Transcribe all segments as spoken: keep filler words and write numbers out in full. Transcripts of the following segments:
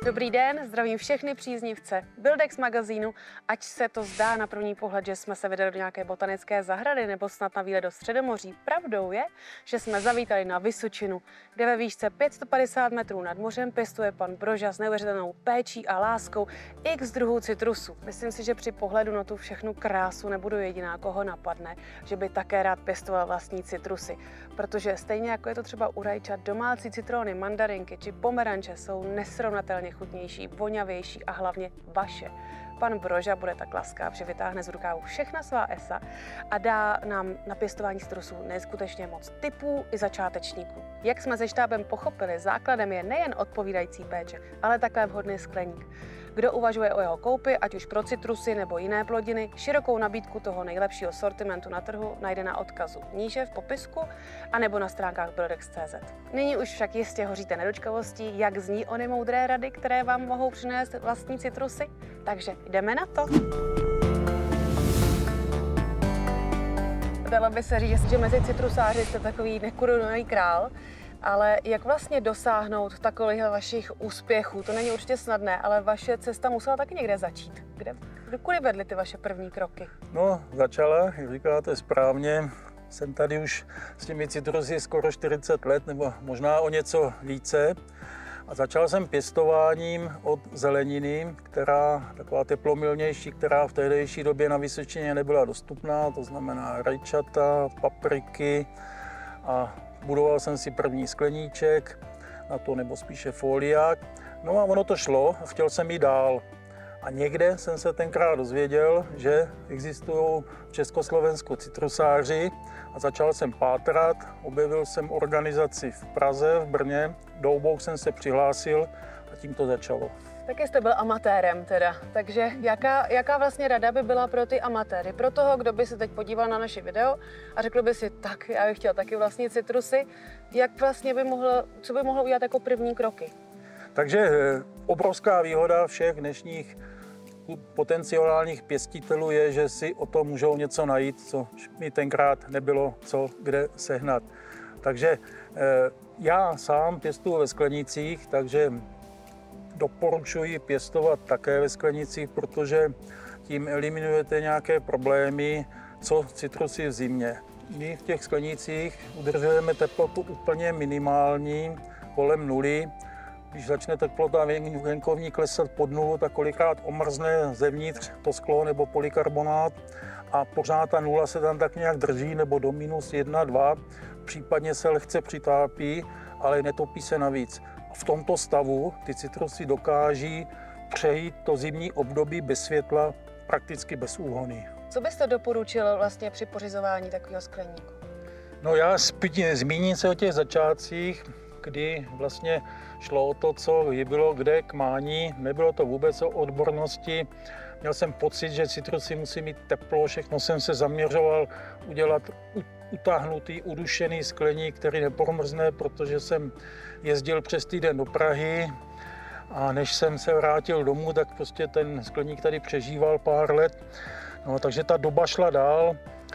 Dobrý den, zdravím všechny příznivce Buildex magazínu. Ať se to zdá na první pohled, že jsme se vydali do nějaké botanické zahrady nebo snad na výlet do Středomoří, pravdou je, že jsme zavítali na Vysočinu, kde ve výšce pět set padesát metrů nad mořem pěstuje pan Broža s neuvěřitelnou péčí a láskou x druhů citrusů. Myslím si, že při pohledu na tu všechnu krásu nebudu jediná, koho napadne, že by také rád pěstoval vlastní citrusy, protože stejně jako je to třeba u rajčat, domácí citrony, mandarinky či pomeranče jsou nesrovnatelně chutnější, voňavější a hlavně vaše. Pan Broža bude tak laskav, že vytáhne z rukávu všechna svá esa a dá nám na pěstování citrusů neskutečně moc tipů i začátečníků. Jak jsme se štábem pochopili, základem je nejen odpovídající péče, ale také vhodný skleník. Kdo uvažuje o jeho koupi, ať už pro citrusy nebo jiné plodiny, širokou nabídku toho nejlepšího sortimentu na trhu najde na odkazu níže v popisku anebo na stránkách buildex tečka cé zet. Nyní už však jistě hoříte nedočkavostí, jak zní ony moudré rady, které vám mohou přinést vlastní citrusy. Takže jdeme na to! Dalo by se říct, že mezi citrusáři jste takový nekorunovaný král, ale jak vlastně dosáhnout takových vašich úspěchů? To není určitě snadné, ale vaše cesta musela taky někde začít. Kde, kudy vedly ty vaše první kroky? No, začala, jak říkáte správně, jsem tady už s těmi citrusy skoro čtyřicet let, nebo možná o něco více. A začal jsem pěstováním od zeleniny, která taková teplomilnější, která v tehdejší době na Vysočině nebyla dostupná, to znamená rajčata, papriky, a budoval jsem si první skleníček na to, nebo spíše foliák. No a ono to šlo a chtěl jsem jít dál. A někde jsem se tenkrát dozvěděl, že existují v Československu citrusáři a začal jsem pátrat. Objevil jsem organizaci v Praze, v Brně, do obou jsem se přihlásil a tím to začalo. Taky jste byl amatérem teda, takže jaká, jaká vlastně rada by byla pro ty amatéry? Pro toho, kdo by se teď podíval na naše video a řekl by si, tak já bych chtěl taky vlastní citrusy, jak vlastně by mohl, co by mohl udělat jako první kroky? Takže obrovská výhoda všech dnešních potenciálních pěstitelů je, že si o tom můžou něco najít, co mi tenkrát nebylo co kde sehnat. Takže já sám pěstuju ve sklenících, takže doporučuji pěstovat také ve sklenících, protože tím eliminujete nějaké problémy, co citrusy v zimě. My v těch sklenících udržujeme teplotu úplně minimální, kolem nuly. Když začne teplota venkovní klesat pod nulu, tak kolikrát omrzne zevnitř to sklo nebo polykarbonát a pořád ta nula se tam tak nějak drží, nebo do minus jedna, dva, případně se lehce přitápí, ale netopí se navíc. V tomto stavu ty citrusy dokáží přejít to zimní období bez světla, prakticky bez úhony. Co byste doporučil vlastně při pořizování takového skleníku? No já zmíním se o těch začátcích, kdy vlastně šlo o to, co bylo kde k mání. Nebylo to vůbec o odbornosti. Měl jsem pocit, že citrusy musí mít teplo, všechno jsem se zaměřoval udělat utáhnutý, udušený skleník, který nepromrzne, protože jsem jezdil přes týden do Prahy a než jsem se vrátil domů, tak prostě ten skleník tady přežíval pár let. No, takže ta doba šla dál.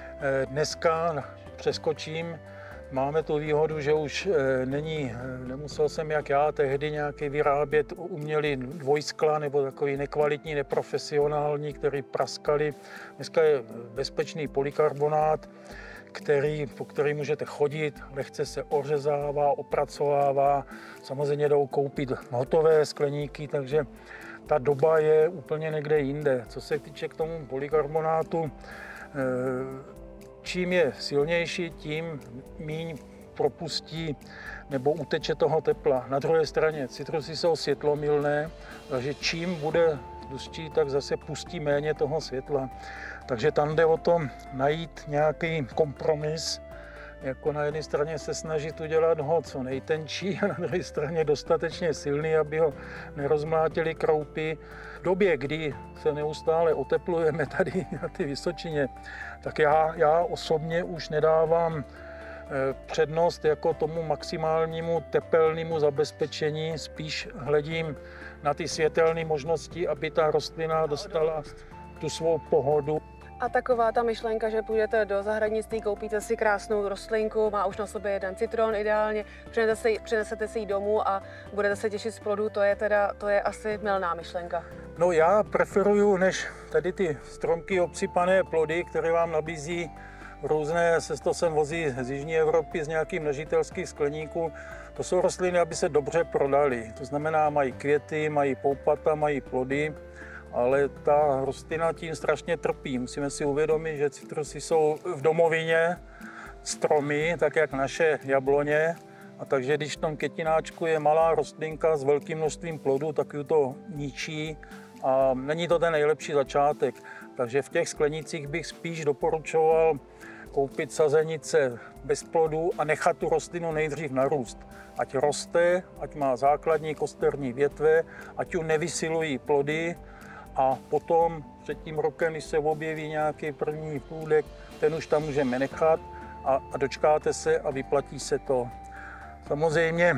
Dneska přeskočím. Máme tu výhodu, že už není, nemusel jsem jak já tehdy nějaký vyrábět umělý dvojskla nebo takový nekvalitní, neprofesionální, který praskali. Dneska je bezpečný polykarbonát, který, po který můžete chodit, lehce se ořezává, opracovává. Samozřejmě jdou koupit hotové skleníky, takže ta doba je úplně někde jinde. Co se týče k tomu polykarbonátu, čím je silnější, tím míň propustí nebo uteče toho tepla. Na druhé straně citrusy jsou světlomilné, takže čím bude tlustší, tak zase pustí méně toho světla. Takže tam jde o tom najít nějaký kompromis, jako na jedné straně se snažit udělat ho co nejtenčí a na druhé straně dostatečně silný, aby ho nerozmlátili kroupy. V době, kdy se neustále oteplujeme tady na ty Vysočině, tak já, já osobně už nedávám přednost jako tomu maximálnímu tepelnému zabezpečení, spíš hledím na ty světelné možnosti, aby ta rostlina dostala tu svou pohodu. A taková ta myšlenka, že půjdete do zahradnictví, koupíte si krásnou rostlinku, má už na sobě jeden citron ideálně, přinesete si, přinesete si ji domů a budete se těšit z plodů, to je teda, to je asi mylná myšlenka. No já preferuju, než tady ty stromky obsypané plody, které vám nabízí různé, se to sem vozí z jižní Evropy z nějakých množitelských skleníků. To jsou rostliny, aby se dobře prodaly. To znamená, mají květy, mají poupata, mají plody, ale ta rostlina tím strašně trpí. Musíme si uvědomit, že citrusy jsou v domovině stromy, tak jak naše jabloně. A takže když v tom květináčku je malá rostlinka s velkým množstvím plodů, tak ji to ničí a není to ten nejlepší začátek. Takže v těch sklenících bych spíš doporučoval koupit sazenice bez plodů a nechat tu rostlinu nejdřív narůst. Ať roste, ať má základní kosterní větve, ať ju nevysilují plody a potom před tím rokem, když se objeví nějaký první plůdek, ten už tam můžeme nechat a, a dočkáte se a vyplatí se to. Samozřejmě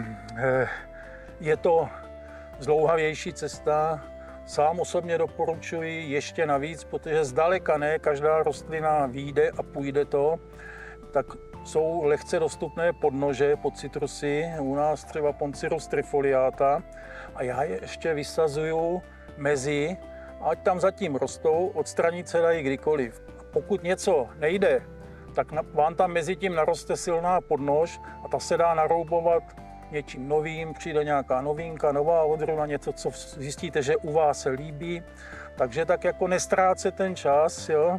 je to zdlouhavější cesta. Sám osobně doporučuji ještě navíc, protože zdaleka ne každá rostlina vyjde a půjde to, tak jsou lehce dostupné podnože pod citrusy, u nás třeba Poncirus trifoliata a já je ještě vysazuju mezi, ať tam zatím rostou, odstranit se dají kdykoliv. A pokud něco nejde, tak vám tam mezi tím naroste silná podnož a ta se dá naroubovat něčím novým, přijde nějaká novinka, nová odrůda, něco, co zjistíte, že u vás se líbí. Takže tak jako nestrácet ten čas, jo,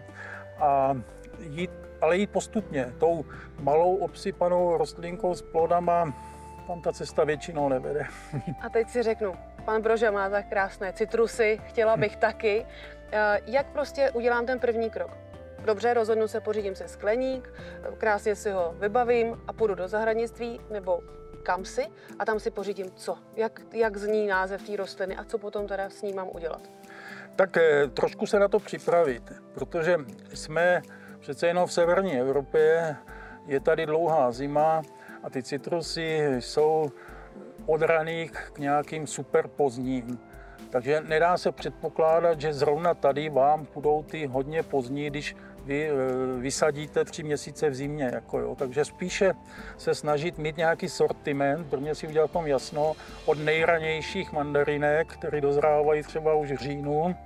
a jít, ale jít postupně. Tou malou obsypanou rostlinkou s plodama, tam ta cesta většinou nevede. A teď si řeknu, pan Broža má tak krásné citrusy, chtěla bych taky. Jak prostě udělám ten první krok? Dobře, rozhodnu se, pořídím si skleník, krásně si ho vybavím a půjdu do zahradnictví nebo kam si a tam si pořídím co? Jak, jak zní název té rostliny a co potom teda s ní mám udělat? Tak trošku se na to připravit, protože jsme přece jenom v severní Evropě, je tady dlouhá zima a ty citrusy jsou od raných k nějakým super pozdním. Takže nedá se předpokládat, že zrovna tady vám budou ty hodně pozdní, když vy vysadíte tři měsíce v zimě. Jako jo. Takže spíše se snažit mít nějaký sortiment, prvně si udělat tom jasno, od nejranějších mandarinek, které dozrávají třeba už v říjnu.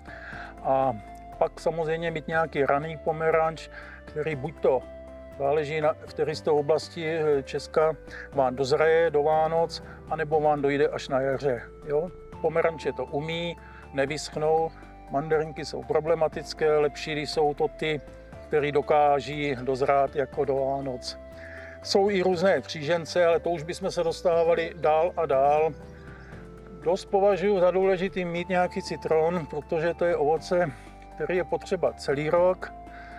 A pak samozřejmě mít nějaký raný pomeranč, který buď to záleží, na, v které z té oblasti Česka vám dozraje do Vánoc, anebo vám dojde až na jaře. Jo? Pomeranče to umí, nevyschnou, mandarinky jsou problematické, lepší jsou to ty, které dokáží dozrát jako do Vánoc. Jsou i různé křížence, ale to už bychom se dostávali dál a dál. Dost považuji za důležitý mít nějaký citron, protože to je ovoce, který je potřeba celý rok.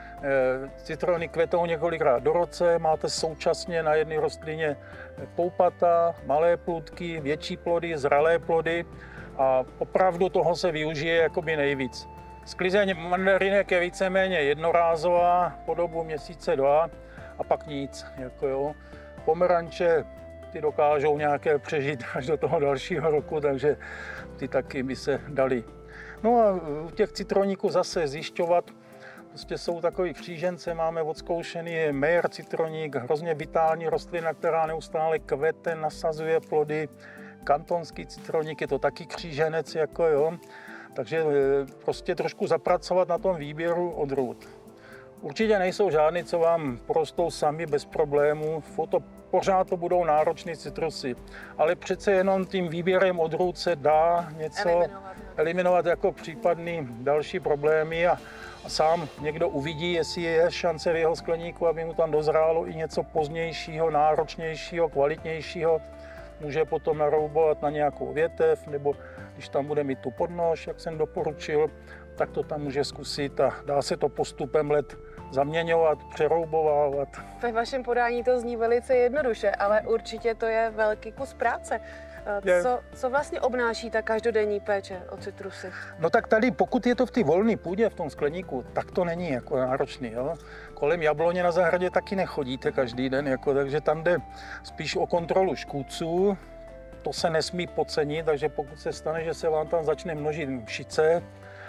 Citrony kvetou několikrát do roce, máte současně na jedné rostlině poupata, malé plůdky, větší plody, zralé plody a opravdu toho se využije jakoby nejvíc. Sklizeň mandarinek je víceméně jednorázová po dobu měsíce dva a pak nic. Jako jo. Pomeranče ty dokážou nějaké přežít až do toho dalšího roku, takže ty taky by se daly. No a u těch citroníků zase zjišťovat, prostě jsou takový křížence, máme odzkoušený Meyer citroník, hrozně vitální rostlina, která neustále kvete, nasazuje plody. Kantonský citroník je to taky kříženec, jako jo. Takže prostě trošku zapracovat na tom výběru odrůd. Určitě nejsou žádný, co vám porostou sami bez problémů. Foto, pořád to budou náročné citrusy, ale přece jenom tím výběrem odrůd se dá něco eliminovat, eliminovat jako případný další problémy a, a sám někdo uvidí, jestli je šance v jeho skleníku, aby mu tam dozrálo i něco pozdějšího, náročnějšího, kvalitnějšího. Může potom naroubovat na nějakou větev, nebo když tam bude mít tu podnož, jak jsem doporučil, tak to tam může zkusit a dá se to postupem let zaměňovat, přeroubovávat. Ve vašem podání to zní velice jednoduše, ale určitě to je velký kus práce. Co, co vlastně obnáší ta každodenní péče o citrusy? No tak tady, pokud je to v té volné půdě, v tom skleníku, tak to není jako náročný. Jo? Kolem jabloně na zahradě taky nechodíte každý den, jako, takže tam jde spíš o kontrolu škůdců. To se nesmí podcenit, takže pokud se stane, že se vám tam začne množit mšice,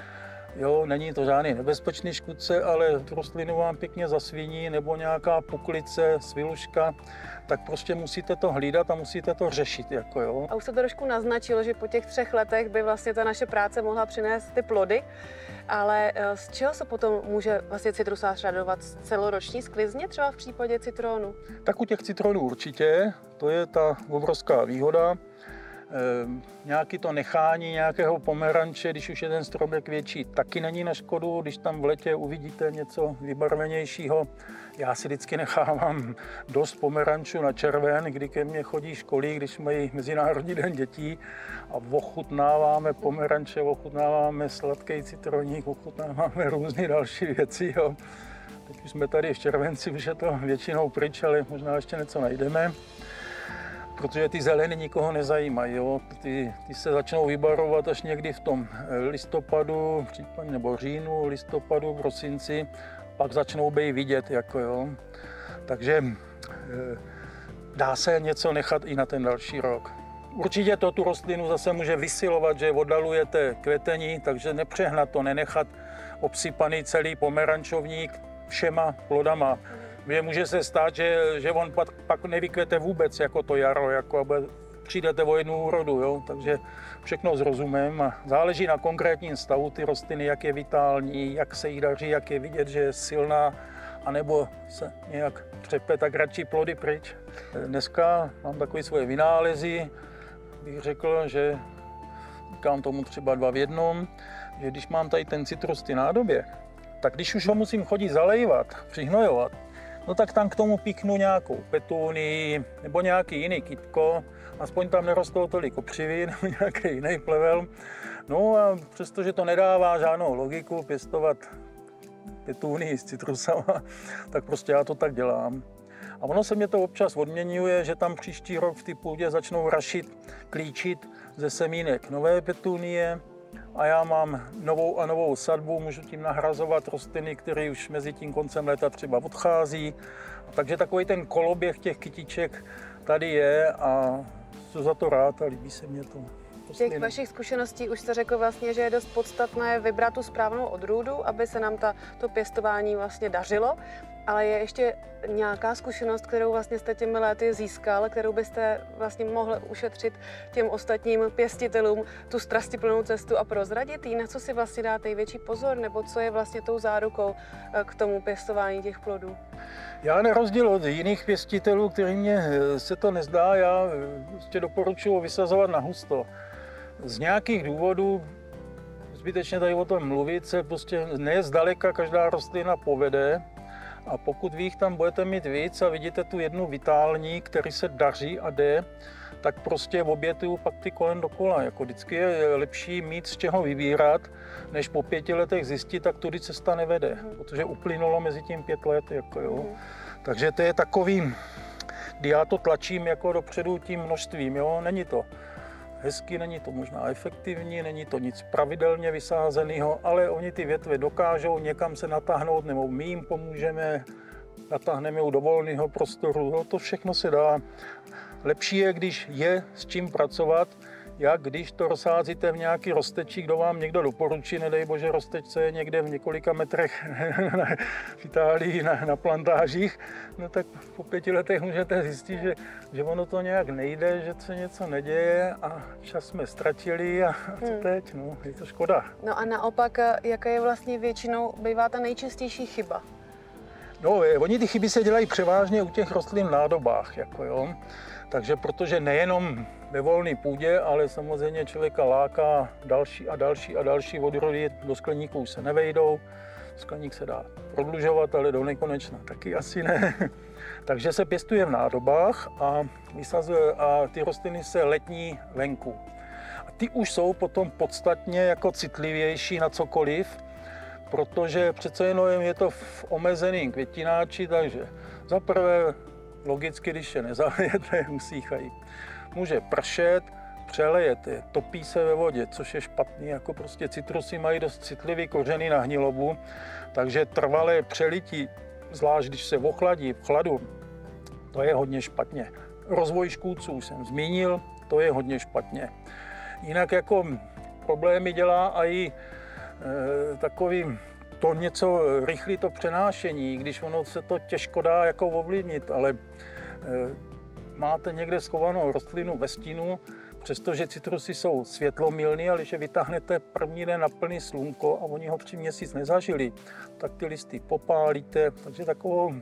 Jo, není to žádný nebezpečný škůdce, ale tu rostlinu vám pěkně zasviní nebo nějaká puklice, sviluška, tak prostě musíte to hlídat a musíte to řešit. Jako jo. A už se to trošku naznačilo, že po těch třech letech by vlastně ta naše práce mohla přinést ty plody, ale z čeho se potom může vlastně citrusář radovat? Z celoroční sklizně třeba v případě citronu? Tak u těch citronů určitě, to je ta obrovská výhoda. E, nějaký to nechání nějakého pomeranče, když už je ten stromek větší, taky není na škodu, když tam v letě uvidíte něco vybarvenějšího. Já si vždycky nechávám dost pomerančů na červen, kdy ke mně chodí školy, když mají Mezinárodní den dětí a ochutnáváme pomeranče, ochutnáváme sladký citroník, ochutnáváme různé další věci. Jo. Teď už jsme tady v červenci, už je to většinou pryč, ale možná ještě něco najdeme. Protože ty zeleny nikoho nezajímají, jo. Ty, ty se začnou vybarovat až někdy v tom listopadu, případně nebo říjnu, listopadu, prosinci, pak začnou být vidět, jako jo. Takže dá se něco nechat i na ten další rok. Určitě to tu rostlinu zase může vysilovat, že oddalujete kvetení, takže nepřehnat to, nenechat obsypaný celý pomerančovník všema plodama. Že může se stát, že, že on pak, pak nevykvete vůbec jako to jaro, jako aby přijdete o jednu úrodu, jo? Takže všechno s rozumem a záleží na konkrétním stavu ty rostliny, jak je vitální, jak se jí daří, jak je vidět, že je silná, anebo se nějak třepe, tak radši plody pryč. Dneska mám takové svoje vynálezy, bych řekl, že říkám tomu třeba dva v jednom, že když mám tady ten citrus ty nádobě, tak když už ho musím chodit zalejvat, přihnojovat, no tak tam k tomu píknu nějakou petúnii nebo nějaký jiný kytko, aspoň tam nerostou tolik kopřivy nebo nějaký jiný plevel. No a přestože to nedává žádnou logiku pěstovat petúnii s citrusama, tak prostě já to tak dělám. A ono se mě to občas odměňuje, že tam příští rok v té půdě začnou rašit, klíčit ze semínek nové petúnie, a já mám novou a novou sadbu, můžu tím nahrazovat rostliny, které už mezi tím koncem léta třeba odchází. Takže takový ten koloběh těch kytiček tady je a jsem za to rád a líbí se mě to. Z těch vašich zkušeností už jste řekl vlastně, že je dost podstatné vybrat tu správnou odrůdu, aby se nám ta, to pěstování vlastně dařilo. Ale je ještě nějaká zkušenost, kterou vlastně jste těmi léty získal, kterou byste vlastně mohl ušetřit těm ostatním pěstitelům tu strastiplnou cestu a prozradit jí, na co si vlastně dát největší pozor, nebo co je vlastně tou zárukou k tomu pěstování těch plodů? Já na rozdíl od jiných pěstitelů, kterým mě se to nezdá, já prostě doporučuji vysazovat na husto. Z nějakých důvodů, zbytečně tady o tom mluvit, se prostě ne zdaleka každá rostlina povede. A pokud vy jich tam budete mít víc a vidíte tu jednu vitální, který se daří a jde, tak prostě obětuju pak ty kolem dokola. Jako vždycky je lepší mít z čeho vybírat, než po pěti letech zjistit, tak tudy cesta nevede, protože uplynulo mezi tím pět let. Jako jo. Takže to je takový, kdy já to tlačím jako dopředu tím množstvím. Jo. Není to hezky, není to možná efektivní, není to nic pravidelně vysázeného, ale oni ty větve dokážou někam se natáhnout, nebo my jim pomůžeme, natáhneme je do volného prostoru, no, to všechno se dá. Lepší je, když je s čím pracovat, jak když to rozsázíte v nějaký rozteči, kdo vám někdo doporučí, nedej bože roztečce je někde v několika metrech v Itálii na, na plantážích, no tak po pěti letech můžete zjistit, že, že ono to nějak nejde, že se něco neděje a čas jsme ztratili a, a co hmm. teď, no, je to škoda. No a naopak, jaká je vlastně většinou, bývá ta nejčastější chyba? No, oni ty chyby se dělají převážně u těch rostlin v nádobách, jako jo. Takže protože nejenom ve volné půdě, ale samozřejmě člověka láká další a další a další odrody, do skleníků už se nevejdou. Skleník se dá prodlužovat, ale do nekonečna taky asi ne. Takže se pěstuje v nádobách a, vysazuje, a ty rostliny se letní venku. A ty už jsou potom podstatně jako citlivější na cokoliv, protože přece jenom je to v omezeném květináči, takže za prvé logicky, když je nezavijete, usíchají. Může pršet, přelejete, topí se ve vodě, což je špatný, jako prostě citrusy mají dost citlivý kořeny na hnilobu, takže trvalé přelití, zvlášť když se ochladí v chladu, to je hodně špatně. Rozvoj škůdců jsem zmínil, to je hodně špatně. Jinak jako problémy dělá i e, takový to něco rychlý to přenášení, když ono se to těžko dá jako ovlivnit, ale e, máte někde schovanou rostlinu ve stínu, přestože citrusy jsou světlomilný, ale když je vytáhnete první den na plný slunko a oni ho tři měsíc nezažili, tak ty listy popálíte, takže takovou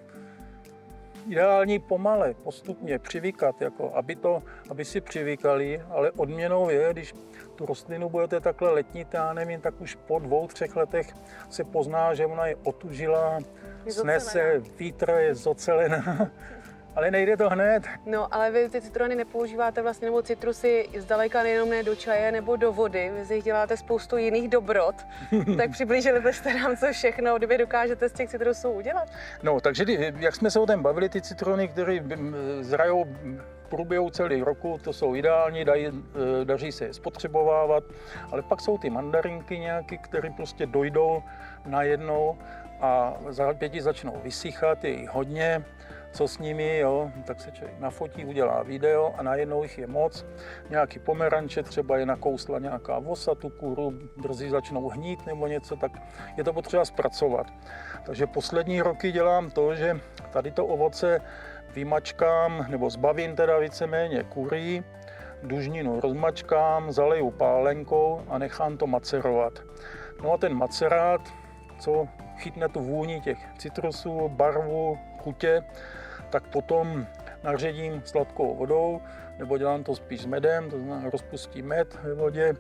ideální pomale, postupně přivykat, jako aby, to, aby si přivykali, ale odměnou je, když tu rostlinu budete takhle letnit, já nevím, tak už po dvou, třech letech se pozná, že ona je otužila, je snese, vítr je zocelená. Ale nejde to hned. No, ale vy ty citrony nepoužíváte vlastně, nebo citrusy zdaleka nejenom ne do čaje nebo do vody, vy z nich děláte spoustu jiných dobrot. Tak přiblížili byste nám, co všechno vy dokážete z těch citrusů udělat? No, takže jak jsme se o tom bavili, ty citrony, které zrajou v průběhu celý roku, to jsou ideální, dají, daří se je spotřebovávat, ale pak jsou ty mandarinky nějaké, které prostě dojdou najednou a za pěti začnou vysychat, je jich hodně. Co s nimi, jo, tak se člověk nafotí, udělá video a najednou jich je moc. Nějaký pomeranče, třeba je nakousla nějaká vosa, tu kůru, brzy začnou hnít nebo něco, tak je to potřeba zpracovat. Takže poslední roky dělám to, že tady to ovoce vymačkám, nebo zbavím teda víceméně kurí, dužninu rozmačkám, zaleju pálenkou a nechám to macerovat. No a ten macerát, co chytne tu vůni těch citrusů, barvu, chutě, tak potom naředím sladkou vodou, nebo dělám to spíš s medem, to znamená rozpustím med ve vodě,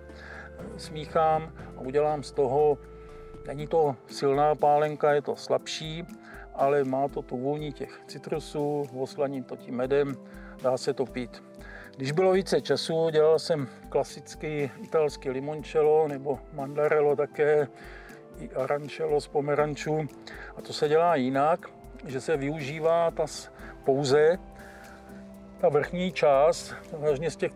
smíchám a udělám z toho, není to silná pálenka, je to slabší, ale má to tu vůni těch citrusů, oslaním to tím medem, dá se to pít. Když bylo více času, dělal jsem klasický italský limoncello nebo mandarello také, i arancello z pomerančů. A to se dělá jinak, že se využívá ta pouze ta vrchní část, vážně z těch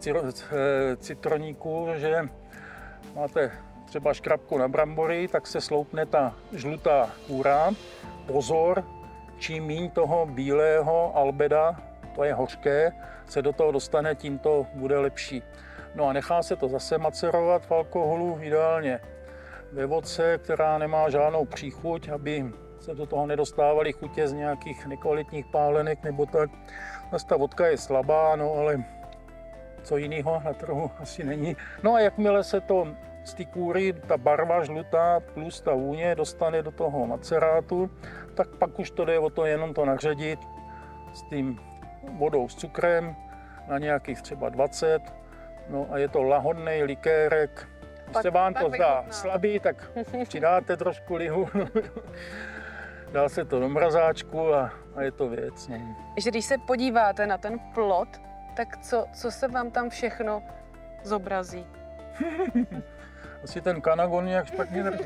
citroníků, že máte třeba škrabku na brambory, tak se sloupne ta žlutá kůra. Pozor, čím míň toho bílého albeda, to je hořké, se do toho dostane, tím to bude lepší. No a nechá se to zase macerovat v alkoholu, ideálně ve vodce, která nemá žádnou příchuť, aby se do toho nedostávaly chutě z nějakých nekvalitních pálenek nebo tak. Zase ta vodka je slabá, no ale co jiného na trhu asi není. No a jakmile se to z té kůry, ta barva žlutá plus ta vůně dostane do toho macerátu, tak pak už to jde o to jenom to naředit s tím vodou s cukrem na nějakých třeba dvacet. No a je to lahodný likérek. Když se vám to zdá slabý, tak přidáte trošku lihu. Dá se to do mrazáčku a, a je to věc. Ne? Že když se podíváte na ten plot, tak co, co se vám tam všechno zobrazí? Asi ten kanagon nějak špatně drží.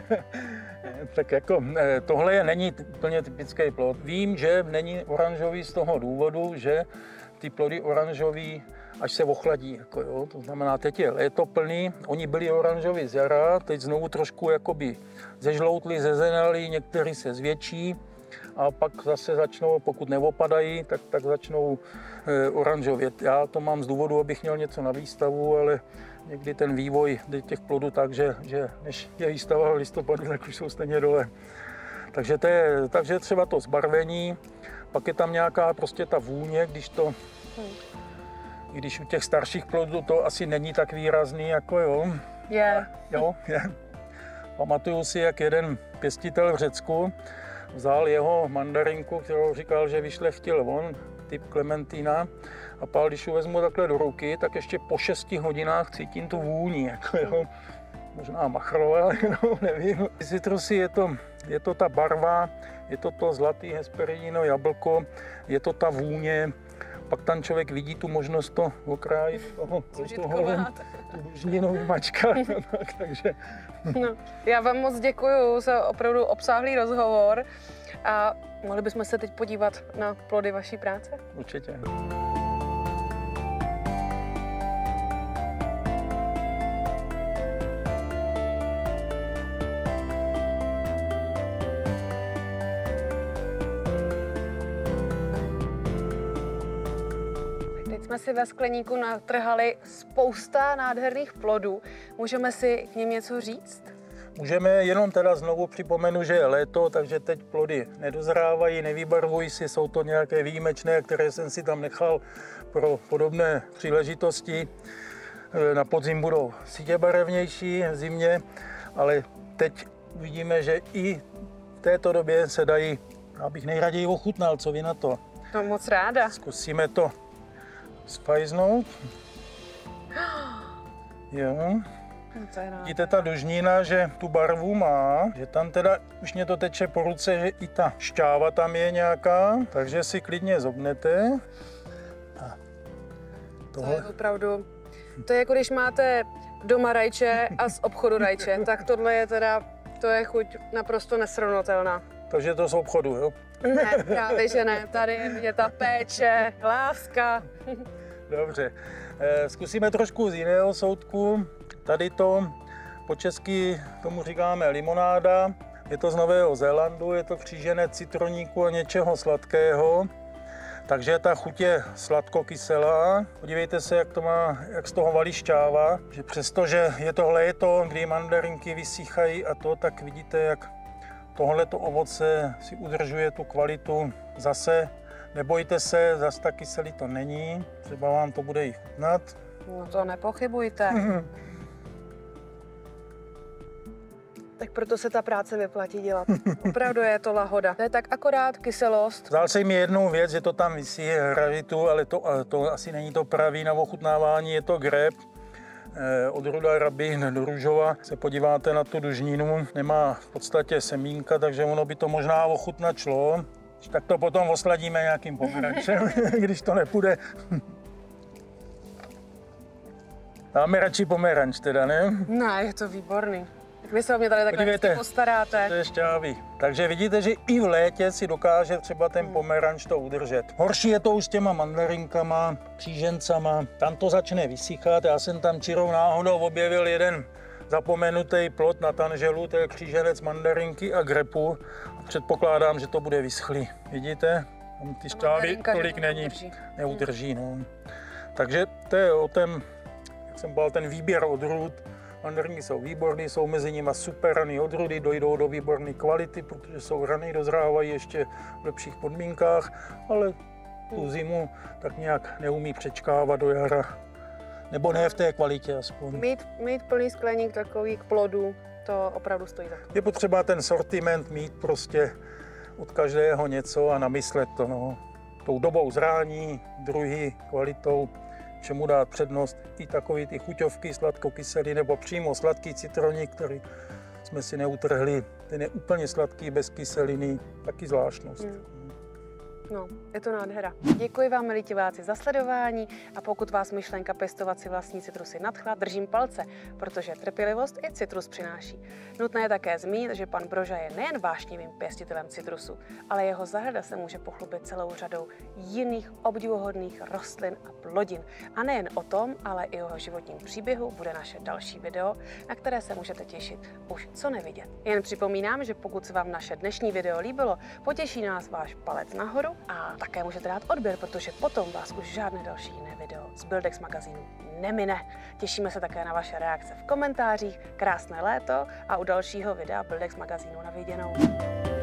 Tak jako tohle je, není úplně typický plod. Vím, že není oranžový z toho důvodu, že ty plody oranžový až se ochladí. Jako jo. To znamená, teď je léto plný, oni byli oranžoví z jara, teď znovu trošku jakoby zežloutli, zezenali, někteří se zvětší a pak zase začnou, pokud neopadají, tak, tak začnou e, oranžovět. Já to mám z důvodu, abych měl něco na výstavu, ale někdy ten vývoj těch plodů tak, že, že než je výstava v listopadu, tak už jsou stejně dole. Takže, to je, takže třeba to zbarvení, pak je tam nějaká prostě ta vůně, když to... Hmm. I když u těch starších plodů to asi není tak výrazný, jako jo. Je. Jo, je. Pamatuju si, jak jeden pěstitel v Řecku vzal jeho mandarinku, kterou říkal, že vyšlechtil on, typ Klementina, a pál, když ji vezmu takhle do ruky, tak ještě po šesti hodinách cítím tu vůni, jako jo. Možná machrové, no, nevím. Citrusy je to, je to ta barva, je to to zlatý hesperidino jablko, je to ta vůně. Pak tam člověk vidí tu možnost to okrájit toho, toho tu dužninu vymačkat. tak, takže. No, já vám moc děkuji za opravdu obsáhlý rozhovor a mohli bychom se teď podívat na plody vaší práce? Určitě. Jsme si ve skleníku natrhali spousta nádherných plodů. Můžeme si k nim něco říct? Můžeme jenom teda znovu připomenu, že je léto, takže teď plody nedozrávají, nevybarvují si, jsou to nějaké výjimečné, které jsem si tam nechal pro podobné příležitosti. Na podzim budou sítě barevnější, v zimě, ale teď vidíme, že i v této době se dají, abych nejraději ochutnal, co vy na to. To moc ráda. Zkusíme to spajznout. Jo. To je Vidíte ta dužnina, že tu barvu má, že tam teda už mě to teče po ruce, že i ta šťáva tam je nějaká, takže si klidně zobnete. A to je opravdu, to je jako když máte doma rajče a z obchodu rajče, tak tohle je teda, to je chuť naprosto nesrovnatelná. Takže to z obchodu, jo? Ne, právě že ne, tady je vidět ta péče, láska. Dobře, zkusíme trošku z jiného soudku. Tady to po česky tomu říkáme limonáda. Je to z Nového Zélandu, je to kříženec citroníku a něčeho sladkého. Takže ta chuť je sladkokyselá. Podívejte se, jak to má, jak z toho valí šťáva. Že přestože je to léto, kdy mandarinky vysychají a to, tak vidíte, jak tohleto ovoce si udržuje tu kvalitu. Zase nebojte se, zase tak kyselý to není. Třeba vám to bude i chutnat. No to nepochybujte. Tak proto se ta práce vyplatí dělat. Opravdu je to lahoda. To je tak akorát kyselost. Zdál se mi jednu věc, že to tam visí hravitu, ale to, to asi není to pravý na ochutnávání, je to greb. Odrůda Rabín do Růžova. Se podíváte na tu dužninu, nemá v podstatě semínka, takže ono by to možná ochutnat šlo. Tak to potom osladíme nějakým pomerančem, když to nepůjde. Dáme radši pomeranč teda, ne? Ne, je to výborný. Tak vy se o mě tady takhle Podívejte, postaráte. To je šťávy. Takže vidíte, že i v létě si dokáže třeba ten pomeranč to udržet. Horší je to už s těma mandarinkama, křížencama. Tam to začne vysychat. Já jsem tam čirou náhodou objevil jeden zapomenutý plod na tanželu, to je kříženec mandarinky a grepu. Předpokládám, že to bude vyschlý. Vidíte? Tam ty šťávy tolik není, neudrží. No. Takže to je o tom, jak jsem bál, ten výběr odrůd. Mandarinky jsou výborné, jsou mezi nimi super rané odrůdy, dojdou do výborné kvality, protože jsou rané, dozrávají ještě v lepších podmínkách, ale tu zimu tak nějak neumí přečkávat do jara. Nebo ne v té kvalitě aspoň. Mít, mít plný skleník takových plodů, to opravdu stojí za to. Je potřeba ten sortiment mít prostě od každého něco a namyslet to. No. Tou dobou zrání, druhý kvalitou, čemu dát přednost, i takový ty chuťovky sladkokyselý nebo přímo sladký citroník, který jsme si neutrhli. Ten je úplně sladký, bez kyseliny, taky zvláštnost. Hmm. No, je to nádhera. Děkuji vám, milí diváci, za sledování a pokud vás myšlenka pěstovat si vlastní citrusy nadchla, držím palce, protože trpělivost i citrus přináší. Nutné je také zmínit, že pan Broža je nejen vášnivým pěstitelem citrusu, ale jeho zahrada se může pochlubit celou řadou jiných obdivuhodných rostlin a plodin. A nejen o tom, ale i o jeho životním příběhu bude naše další video, na které se můžete těšit už co nevidět. Jen připomínám, že pokud se vám naše dnešní video líbilo, potěší nás váš palec nahoru a také můžete dát odběr, protože potom vás už žádné další jiné video z Buildex magazínu nemine. Těšíme se také na vaše reakce v komentářích. Krásné léto a u dalšího videa Buildex magazínu na viděnou.